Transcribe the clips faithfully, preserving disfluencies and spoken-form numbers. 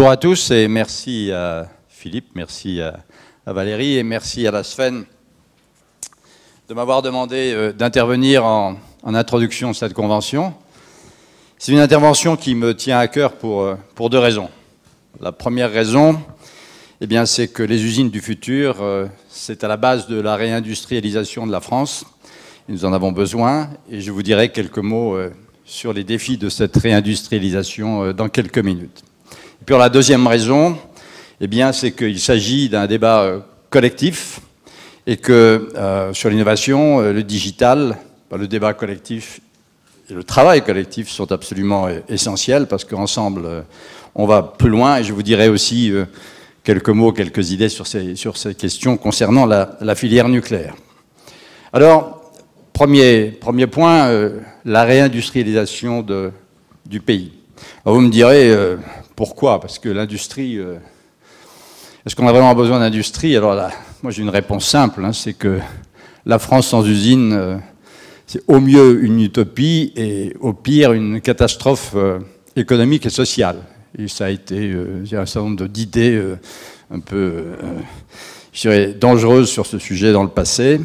Bonjour à tous et merci à Philippe, merci à, à Valérie et merci à la Sven de m'avoir demandé euh, d'intervenir en, en introduction de cette convention. C'est une intervention qui me tient à cœur pour, pour deux raisons. La première raison, eh bien, c'est que les usines du futur, euh, c'est à la base de la réindustrialisation de la France. Et nous en avons besoin et je vous dirai quelques mots euh, sur les défis de cette réindustrialisation euh, dans quelques minutes. Et puis la deuxième raison, eh bien, c'est qu'il s'agit d'un débat euh, collectif et que euh, sur l'innovation, euh, le digital, ben, le débat collectif et le travail collectif sont absolument euh, essentiels parce qu'ensemble, euh, on va plus loin. Et je vous dirai aussi euh, quelques mots, quelques idées sur ces, sur ces questions concernant la, la filière nucléaire. Alors, premier, premier point, euh, la réindustrialisation de, du pays. Alors, vous me direz... Euh, Pourquoi? Parce que l'industrie... Euh, est-ce qu'on a vraiment besoin d'industrie? Alors là, moi j'ai une réponse simple, hein, c'est que la France sans usine, euh, c'est au mieux une utopie et au pire une catastrophe euh, économique et sociale. Et ça a été, euh, il y a un certain nombre d'idées euh, un peu, euh, je dirais, dangereuses sur ce sujet dans le passé.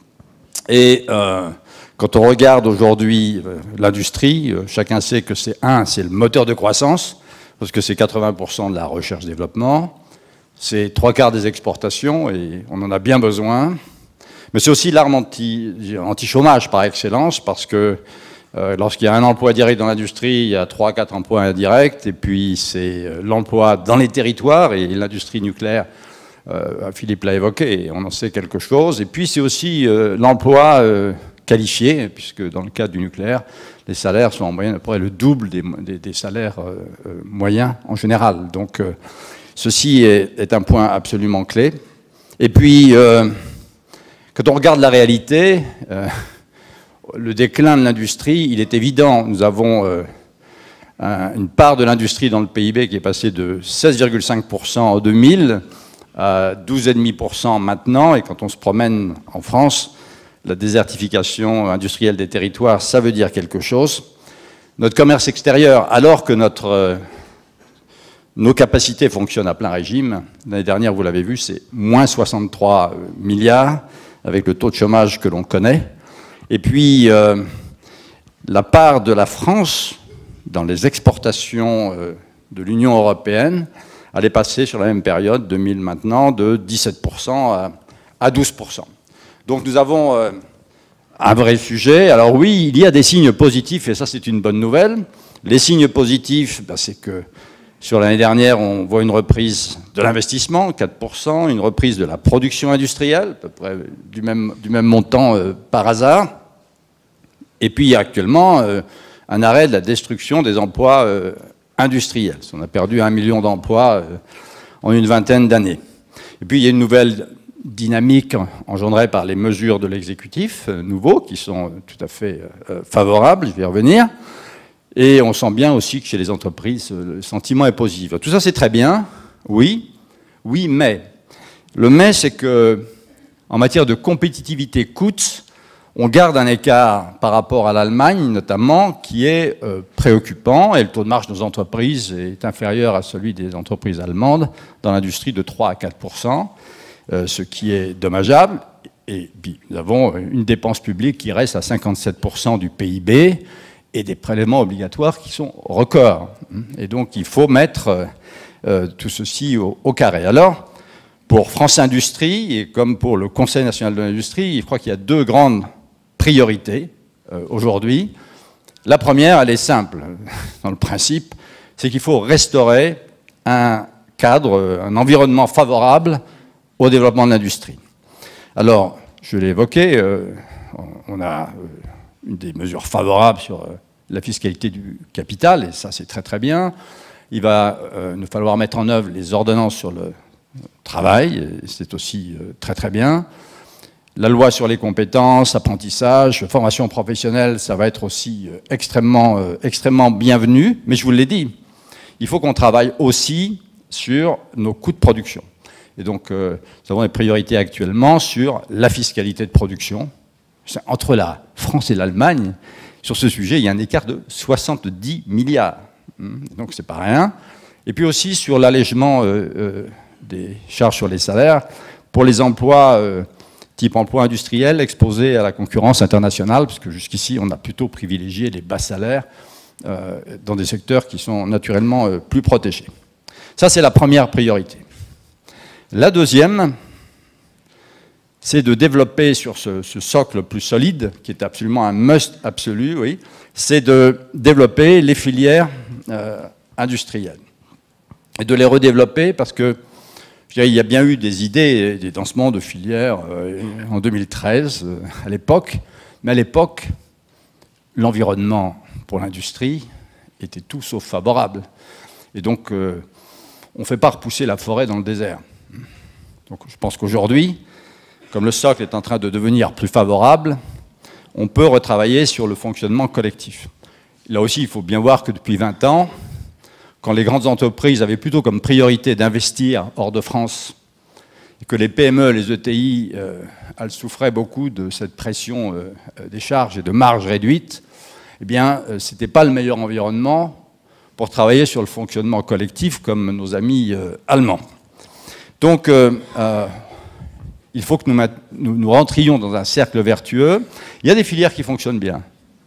Et euh, quand on regarde aujourd'hui euh, l'industrie, euh, chacun sait que c'est un, c'est le moteur de croissance, parce que c'est quatre-vingts pour cent de la recherche-développement, c'est trois quarts des exportations, et on en a bien besoin. Mais c'est aussi l'arme anti, anti-chômage par excellence, parce que euh, lorsqu'il y a un emploi direct dans l'industrie, il y a trois à quatre emplois indirects, et puis c'est euh, l'emploi dans les territoires, et l'industrie nucléaire, euh, Philippe l'a évoqué, et on en sait quelque chose. Et puis c'est aussi euh, l'emploi euh, qualifié, puisque dans le cas du nucléaire, les salaires sont en moyenne à peu près le double des, des, des salaires euh, euh, moyens en général. Donc euh, ceci est, est un point absolument clé. Et puis, euh, quand on regarde la réalité, euh, le déclin de l'industrie, il est évident. Nous avons euh, un, une part de l'industrie dans le P I B qui est passée de seize virgule cinq pour cent en deux mille à douze virgule cinq pour cent maintenant. Et quand on se promène en France, la désertification industrielle des territoires, ça veut dire quelque chose. Notre commerce extérieur, alors que notre, euh, nos capacités fonctionnent à plein régime, l'année dernière, vous l'avez vu, c'est moins soixante-trois milliards, avec le taux de chômage que l'on connaît. Et puis, euh, la part de la France dans les exportations euh, de l'Union européenne, elle est passée sur la même période, deux mille maintenant, de dix-sept pour cent à, à douze pour cent. Donc nous avons euh, un vrai sujet. Alors oui, il y a des signes positifs, et ça c'est une bonne nouvelle. Les signes positifs, ben, c'est que sur l'année dernière, on voit une reprise de l'investissement, quatre pour cent, une reprise de la production industrielle, à peu près du même, du même montant euh, par hasard. Et puis il y a actuellement euh, un arrêt de la destruction des emplois euh, industriels. On a perdu un million d'emplois euh, en une vingtaine d'années. Et puis il y a une nouvelle dynamique engendrée par les mesures de l'exécutif euh, nouveaux, qui sont euh, tout à fait euh, favorables, je vais y revenir. Et on sent bien aussi que chez les entreprises, euh, le sentiment est positif. Tout ça, c'est très bien, oui, oui, mais. Le mais, c'est que en matière de compétitivité coût, on garde un écart par rapport à l'Allemagne, notamment, qui est euh, préoccupant, et le taux de marge de nos entreprises est inférieur à celui des entreprises allemandes dans l'industrie de trois à quatre pour cent. Euh, ce qui est dommageable. Et puis, nous avons une dépense publique qui reste à cinquante-sept pour cent du P I B et des prélèvements obligatoires qui sont records. Et donc, il faut mettre euh, tout ceci au, au carré. Alors, pour France Industrie, et comme pour le Conseil national de l'industrie, je crois qu'il y a deux grandes priorités euh, aujourd'hui. La première, elle est simple dans le principe, c'est qu'il faut restaurer un cadre, un environnement favorable au développement de l'industrie. Alors, je l'ai évoqué, euh, on a euh, une des mesures favorables sur euh, la fiscalité du capital, et ça c'est très très bien. Il va euh, nous falloir mettre en œuvre les ordonnances sur le travail, et c'est aussi euh, très très bien. La loi sur les compétences, apprentissage, formation professionnelle, ça va être aussi euh, extrêmement, euh, extrêmement bienvenu, mais je vous l'ai dit, il faut qu'on travaille aussi sur nos coûts de production. Et donc, euh, nous avons des priorités actuellement sur la fiscalité de production. Entre la France et l'Allemagne, sur ce sujet, il y a un écart de soixante-dix milliards. Donc, c'est pas rien. Et puis aussi sur l'allègement euh, euh, des charges sur les salaires pour les emplois euh, type emploi industriel exposés à la concurrence internationale, parce que jusqu'ici, on a plutôt privilégié les bas salaires euh, dans des secteurs qui sont naturellement euh, plus protégés. Ça, c'est la première priorité. La deuxième, c'est de développer sur ce, ce socle plus solide, qui est absolument un must absolu, oui, c'est de développer les filières euh, industrielles. Et de les redévelopper parce que je dirais, il y a bien eu des idées, des lancements de filières euh, en deux mille treize, euh, à l'époque, mais à l'époque, l'environnement pour l'industrie était tout sauf favorable. Et donc, euh, on ne fait pas repousser la forêt dans le désert. Donc, je pense qu'aujourd'hui, comme le socle est en train de devenir plus favorable, on peut retravailler sur le fonctionnement collectif. Là aussi, il faut bien voir que depuis vingt ans, quand les grandes entreprises avaient plutôt comme priorité d'investir hors de France, et que les P M E, les E T I, euh, elles souffraient beaucoup de cette pression euh, des charges et de marges réduites, eh bien, euh, ce n'était pas le meilleur environnement pour travailler sur le fonctionnement collectif comme nos amis euh, allemands. Donc, euh, euh, il faut que nous, nous, nous rentrions dans un cercle vertueux. Il y a des filières qui fonctionnent bien.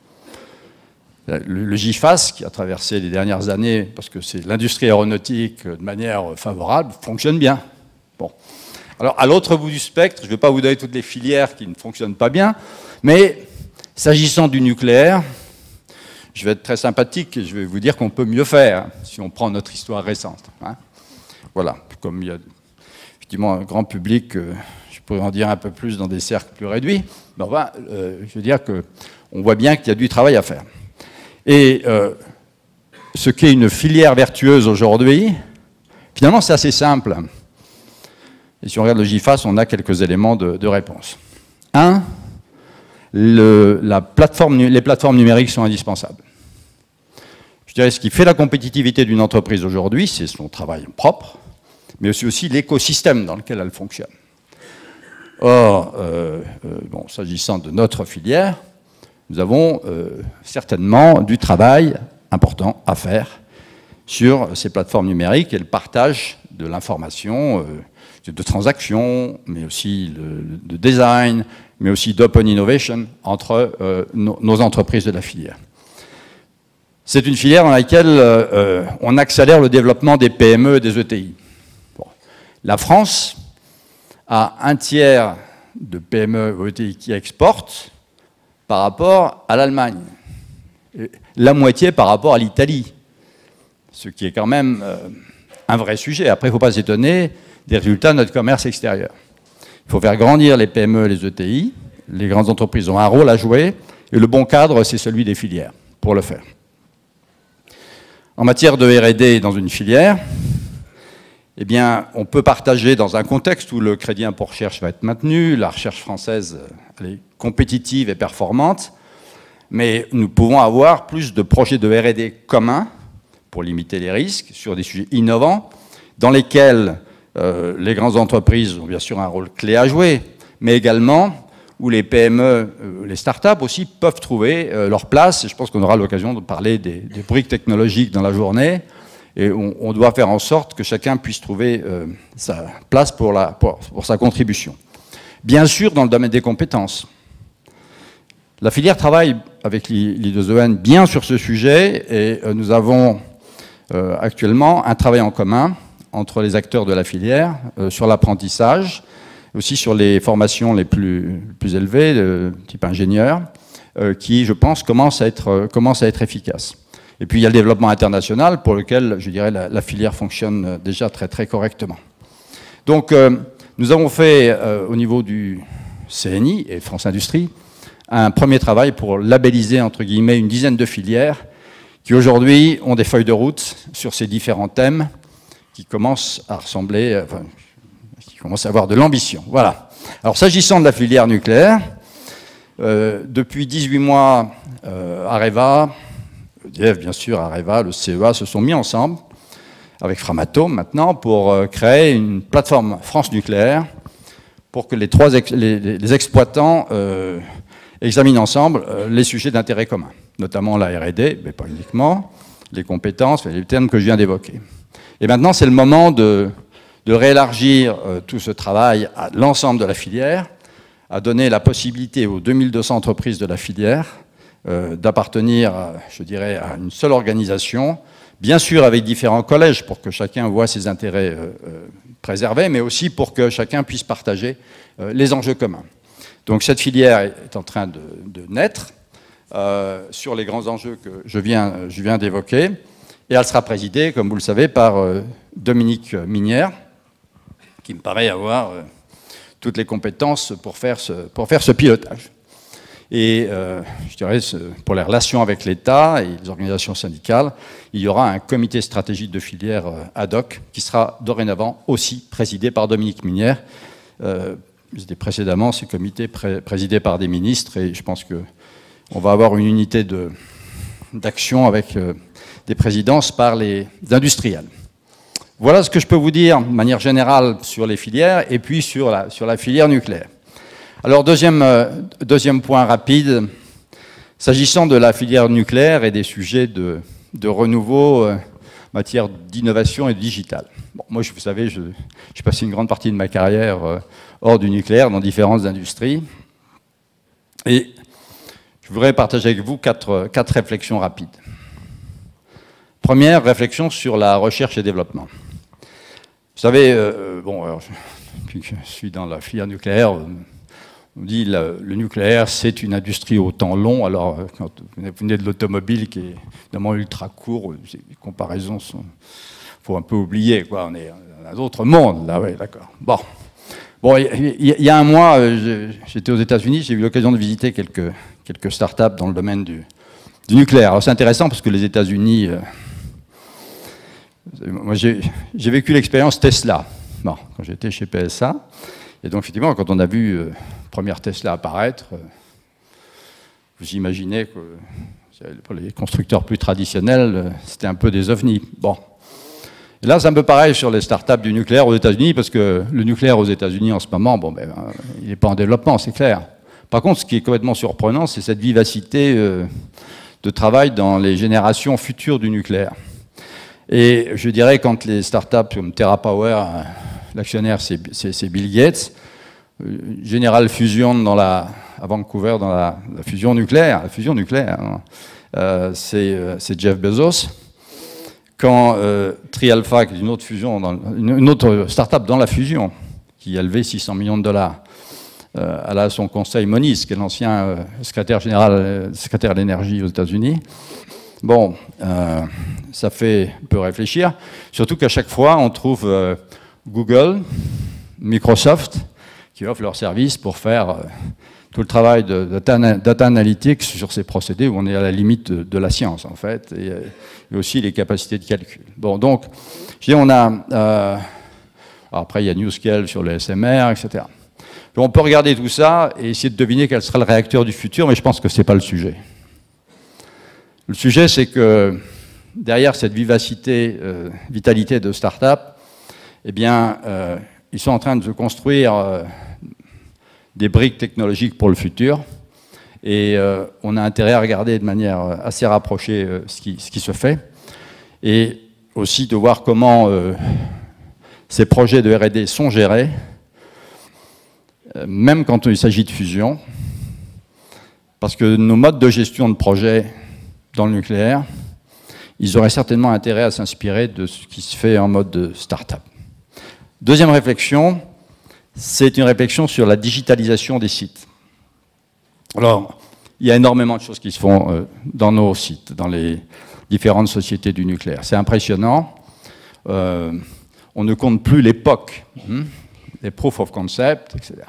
Le, le G I F A S, qui a traversé les dernières années, parce que c'est l'industrie aéronautique de manière favorable, fonctionne bien. Bon. Alors, à l'autre bout du spectre, je ne vais pas vous donner toutes les filières qui ne fonctionnent pas bien, mais s'agissant du nucléaire, je vais être très sympathique et je vais vous dire qu'on peut mieux faire, si on prend notre histoire récente. Hein. Voilà, comme il y a effectivement un grand public, euh, je pourrais en dire un peu plus dans des cercles plus réduits, mais enfin, euh, je veux dire qu'on voit bien qu'il y a du travail à faire. Et euh, ce qu'est une filière vertueuse aujourd'hui, finalement, c'est assez simple. Et si on regarde le G I F A S, on a quelques éléments de, de réponse. Un, le, la plateforme, les plateformes numériques sont indispensables. Je dirais ce qui fait la compétitivité d'une entreprise aujourd'hui, c'est son travail propre, mais aussi, aussi l'écosystème dans lequel elle fonctionne. Or, euh, euh, bon, s'agissant de notre filière, nous avons euh, certainement du travail important à faire sur ces plateformes numériques et le partage de l'information, euh, de transactions, mais aussi le, de design, mais aussi d'open innovation entre euh, nos, nos entreprises de la filière. C'est une filière dans laquelle euh, on accélère le développement des P M E et des E T I. Bon. La France a un tiers de P M E et E T I qui exportent, par rapport à l'Allemagne, la moitié par rapport à l'Italie, ce qui est quand même euh, un vrai sujet. Après, il ne faut pas s'étonner des résultats de notre commerce extérieur. Il faut faire grandir les P M E et les E T I, les grandes entreprises ont un rôle à jouer, et le bon cadre, c'est celui des filières, pour le faire. En matière de R et D dans une filière, eh bien, on peut partager dans un contexte où le crédit impôt recherche va être maintenu, la recherche française elle est compétitive et performante, mais nous pouvons avoir plus de projets de R et D communs pour limiter les risques sur des sujets innovants dans lesquels euh, les grandes entreprises ont bien sûr un rôle clé à jouer, mais également où les P M E, euh, les start-up aussi peuvent trouver euh, leur place. Et je pense qu'on aura l'occasion de parler des, des briques technologiques dans la journée. Et on, on doit faire en sorte que chacun puisse trouver euh, sa place pour, la, pour, pour sa contribution. Bien sûr, dans le domaine des compétences. La filière travaille avec l'I deux E N bien sur ce sujet et euh, nous avons euh, actuellement un travail en commun entre les acteurs de la filière euh, sur l'apprentissage, aussi sur les formations les plus, plus élevées, de type ingénieur, euh, qui, je pense, commencent à être, euh, commencent à être efficaces. Et puis il y a le développement international pour lequel, je dirais, la, la filière fonctionne déjà très très correctement. Donc euh, nous avons fait euh, au niveau du C N I et France Industrie un premier travail pour labelliser entre guillemets une dizaine de filières qui aujourd'hui ont des feuilles de route sur ces différents thèmes qui commencent à ressembler, enfin, qui commencent à avoir de l'ambition. Voilà. Alors s'agissant de la filière nucléaire, euh, depuis dix-huit mois, euh, Areva, E D F, bien sûr, Areva, le C E A se sont mis ensemble, avec Framatome maintenant, pour euh, créer une plateforme France Nucléaire pour que les, trois ex les, les exploitants euh, examinent ensemble euh, les sujets d'intérêt commun, notamment la R et D, mais pas uniquement, les compétences, les termes que je viens d'évoquer. Et maintenant, c'est le moment de, de réélargir euh, tout ce travail à l'ensemble de la filière, à donner la possibilité aux deux mille deux cents entreprises de la filière euh, d'appartenir, je dirais, à une seule organisation, bien sûr avec différents collèges pour que chacun voit ses intérêts euh, euh, préservés, mais aussi pour que chacun puisse partager euh, les enjeux communs. Donc cette filière est en train de, de naître euh, sur les grands enjeux que je viens, je viens d'évoquer, et elle sera présidée, comme vous le savez, par euh, Dominique Minière, qui me paraît avoir euh, toutes les compétences pour faire ce, pour faire ce pilotage. Et euh, je dirais, pour les relations avec l'État et les organisations syndicales, il y aura un comité stratégique de filière ad hoc qui sera dorénavant aussi présidé par Dominique Minière. Euh, C'était précédemment ces comités pré présidés par des ministres, et je pense qu'on va avoir une unité d'action avec euh, des présidences par les industriels. Voilà ce que je peux vous dire de manière générale sur les filières et puis sur la, sur la filière nucléaire. Alors deuxième, euh, deuxième point rapide, s'agissant de la filière nucléaire et des sujets de, de renouveau euh, en matière d'innovation et de digital. Bon, moi, vous savez, je, j'ai passé une grande partie de ma carrière euh, hors du nucléaire, dans différentes industries. Et je voudrais partager avec vous quatre, quatre réflexions rapides. Première réflexion sur la recherche et développement. Vous savez, euh, bon, alors, depuis que je suis dans la filière nucléaire, on dit le, le nucléaire, c'est une industrie au temps long. Alors, quand vous venez de l'automobile, qui est évidemment ultra court, les comparaisons sont... Il faut un peu oublier, quoi. On est dans un autre monde, là, oui, d'accord. Bon. Bon, il y, y a un mois, j'étais aux États-Unis, j'ai eu l'occasion de visiter quelques, quelques startups dans le domaine du, du nucléaire. Alors, c'est intéressant parce que les États-Unis... Euh, moi, j'ai vécu l'expérience Tesla, bon, quand j'étais chez P S A. Et donc, effectivement, quand on a vu euh, première Tesla apparaître, euh, vous imaginez que pour les constructeurs plus traditionnels, euh, c'était un peu des ovnis. Bon. Et là, c'est un peu pareil sur les startups du nucléaire aux États-Unis, parce que le nucléaire aux États-Unis en ce moment, bon, ben, il n'est pas en développement, c'est clair. Par contre, ce qui est complètement surprenant, c'est cette vivacité euh, de travail dans les générations futures du nucléaire. Et je dirais, quand les startups comme TerraPower, l'actionnaire c'est Bill Gates, General Fusion dans la, à Vancouver dans la, la fusion nucléaire, la fusion nucléaire, hein, euh, c'est Jeff Bezos. Quand euh, TriAlpha, qui est une autre fusion, dans, une, une autre start-up dans la fusion, qui a levé six cents millions de dollars, euh, elle a son conseil Moniz, qui est l'ancien euh, secrétaire général, euh, secrétaire de l'énergie aux États-Unis. Bon, euh, ça fait un peu réfléchir, surtout qu'à chaque fois, on trouve euh, Google, Microsoft, qui offrent leurs services pour faire euh, tout le travail de data, data analytics sur ces procédés où on est à la limite de, de la science, en fait, et, et aussi les capacités de calcul. Bon, donc, je dis, on a... Euh, après, il y a NuScale sur le S M R, et cetera. Donc, on peut regarder tout ça et essayer de deviner quel sera le réacteur du futur, mais je pense que ce n'est pas le sujet. Le sujet, c'est que derrière cette vivacité, euh, vitalité de start-up, eh bien, euh, ils sont en train de se construire euh, des briques technologiques pour le futur. Et euh, on a intérêt à regarder de manière assez rapprochée euh, ce, qui, ce qui se fait. Et aussi de voir comment euh, ces projets de R et D sont gérés, euh, même quand il s'agit de fusion. Parce que nos modes de gestion de projet dans le nucléaire, ils auraient certainement intérêt à s'inspirer de ce qui se fait en mode de start-up. Deuxième réflexion, c'est une réflexion sur la digitalisation des sites. Alors, il y a énormément de choses qui se font euh, dans nos sites, dans les différentes sociétés du nucléaire. C'est impressionnant. Euh, on ne compte plus l'époque, hein, les proof of concept, et cetera.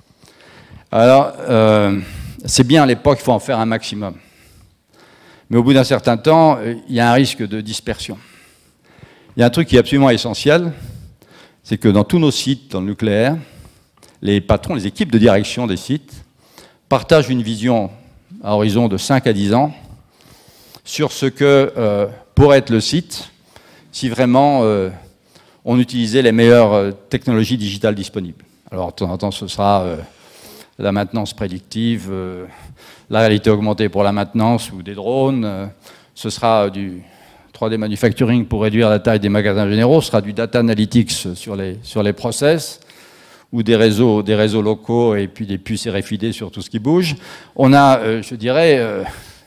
Alors, euh, c'est bien à l'époque, il faut en faire un maximum. Mais au bout d'un certain temps, il y a un risque de dispersion. Il y a un truc qui est absolument essentiel, c'est que dans tous nos sites, dans le nucléaire, les patrons, les équipes de direction des sites partagent une vision à horizon de cinq à dix ans sur ce que euh, pourrait être le site si vraiment euh, on utilisait les meilleures euh, technologies digitales disponibles. Alors, de temps en temps, ce sera euh, la maintenance prédictive, euh, la réalité augmentée pour la maintenance ou des drones, euh, ce sera du trois D manufacturing pour réduire la taille des magasins généraux, ce sera du data analytics sur les, sur les process, ou des réseaux, des réseaux locaux, et puis des puces R F I D sur tout ce qui bouge. On a, euh, je dirais, euh,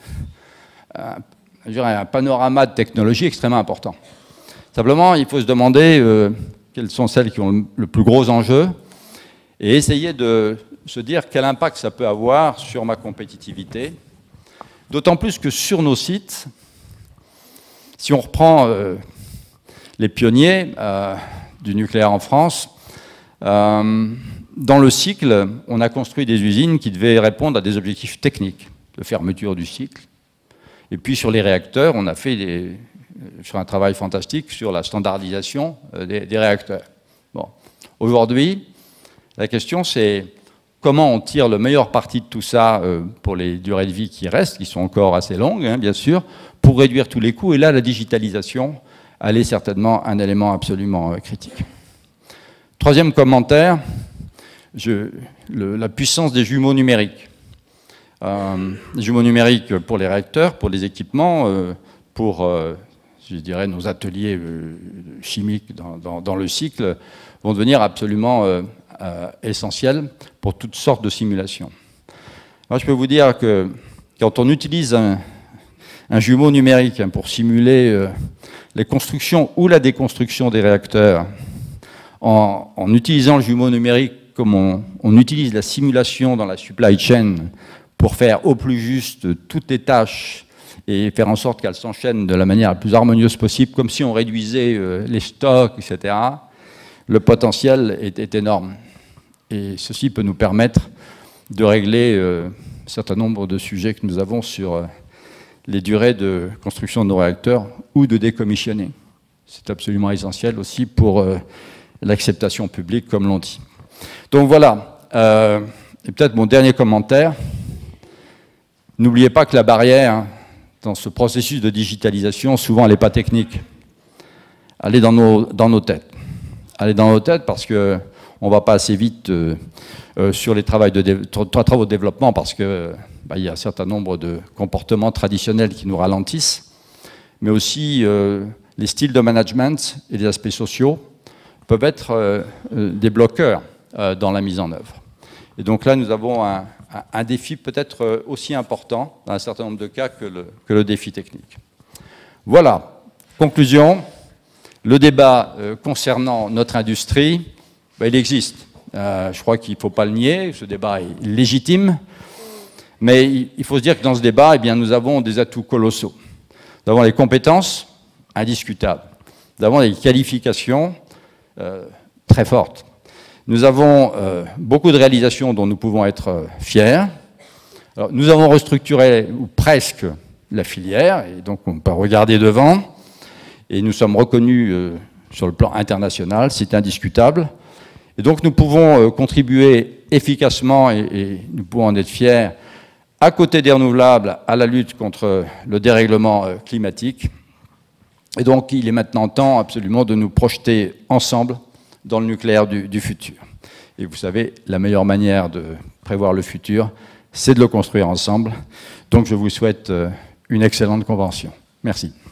un, je dirais, un panorama de technologie extrêmement important. Simplement, il faut se demander euh, quelles sont celles qui ont le, le plus gros enjeu, et essayer de se dire quel impact ça peut avoir sur ma compétitivité. D'autant plus que sur nos sites, si on reprend euh, les pionniers euh, du nucléaire en France, euh, dans le cycle, on a construit des usines qui devaient répondre à des objectifs techniques de fermeture du cycle. Et puis sur les réacteurs, on a fait des, sur un travail fantastique sur la standardisation des, des réacteurs. Bon. Aujourd'hui, la question c'est comment on tire le meilleur parti de tout ça euh, pour les durées de vie qui restent, qui sont encore assez longues, hein, bien sûr, pour réduire tous les coûts. Et là, la digitalisation, elle est certainement un élément absolument euh, critique. Troisième commentaire, je, le, la puissance des jumeaux numériques. Euh, les jumeaux numériques pour les réacteurs, pour les équipements, euh, pour, euh, je dirais, nos ateliers euh, chimiques dans, dans, dans le cycle, vont devenir absolument euh, euh, essentiels pour toutes sortes de simulations. Moi, je peux vous dire que quand on utilise un, un jumeau numérique hein, pour simuler euh, les constructions ou la déconstruction des réacteurs, en, en utilisant le jumeau numérique comme on, on utilise la simulation dans la supply chain pour faire au plus juste toutes les tâches et faire en sorte qu'elles s'enchaînent de la manière la plus harmonieuse possible, comme si on réduisait euh, les stocks, et cetera, le potentiel est, est énorme. Et ceci peut nous permettre de régler euh, un certain nombre de sujets que nous avons sur euh, les durées de construction de nos réacteurs ou de décommissionner. C'est absolument essentiel aussi pour euh, l'acceptation publique, comme l'on dit. Donc voilà, euh, et peut-être mon dernier commentaire. N'oubliez pas que la barrière, dans ce processus de digitalisation, souvent elle n'est pas technique. Elle est dans nos, dans nos têtes. Elle est dans nos têtes parce qu'on ne va pas assez vite euh, euh, sur les travaux de, travaux de développement parce qu'il bah, y a un certain nombre de comportements traditionnels qui nous ralentissent, mais aussi euh, les styles de management et les aspects sociaux peuvent être euh, euh, des bloqueurs euh, dans la mise en œuvre. Et donc là, nous avons un, un défi peut-être aussi important, dans un certain nombre de cas, que le, que le défi technique. Voilà. Conclusion. Le débat euh, concernant notre industrie, ben, il existe. Euh, je crois qu'il ne faut pas le nier. Ce débat est légitime. Mais il, il faut se dire que dans ce débat, eh bien, nous avons des atouts colossaux. Nous avons les compétences indiscutables. Nous avons des qualifications euh, très fortes. Nous avons euh, beaucoup de réalisations dont nous pouvons être euh, fiers. Alors, nous avons restructuré, ou presque, la filière, et donc on peut regarder devant, et nous sommes reconnus euh, sur le plan international, c'est indiscutable. Et donc nous pouvons euh, contribuer efficacement, et, et nous pouvons en être fiers, à côté des renouvelables, à la lutte contre le dérèglement euh, climatique. Et donc il est maintenant temps absolument de nous projeter ensemble dans le nucléaire du, du futur. Et vous savez, la meilleure manière de prévoir le futur, c'est de le construire ensemble. Donc je vous souhaite une excellente convention. Merci.